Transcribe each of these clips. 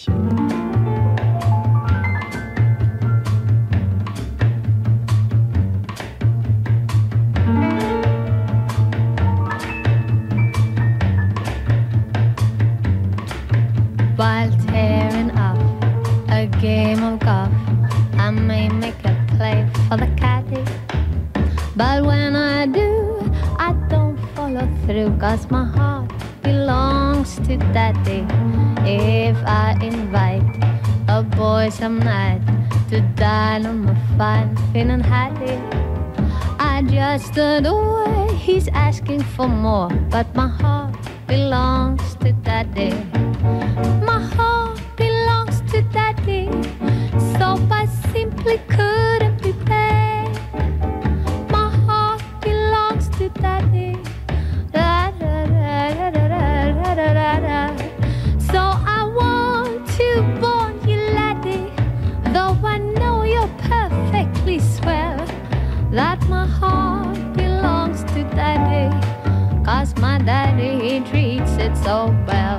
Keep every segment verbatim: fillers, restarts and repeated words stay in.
While tearing up a game of golf, I may make a play for the caddy, but when I do, I don't follow through, 'cause my heart belongs to daddy. If I invite a boy some night to dine on my fine Finn and Hattie, I just adore, he's asking for more, but my heart belongs to daddy. My heart belongs to daddy, so I simply couldn't be back. My heart belongs to daddy. Da, da, da, da, da, da, da, da. So I want to warn you, laddie, though I know you're perfectly swell, that my heart belongs to daddy, 'cause my daddy, he treats it so well.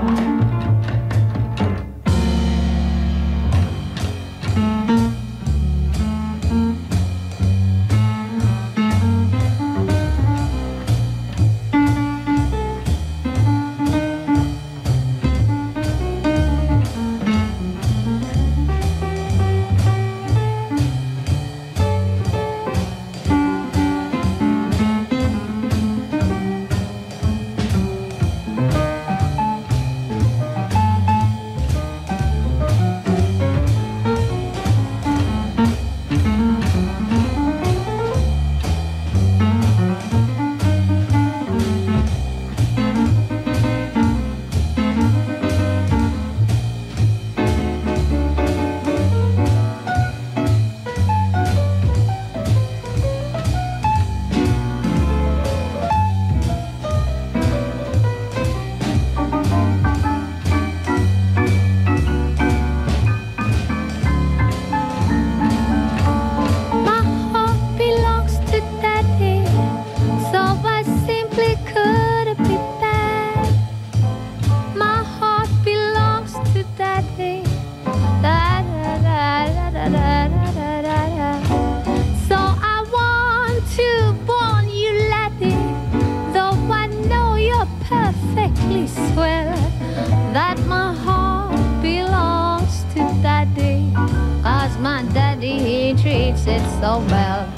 Swell that my heart belongs to daddy, 'cause my daddy, he treats it so well.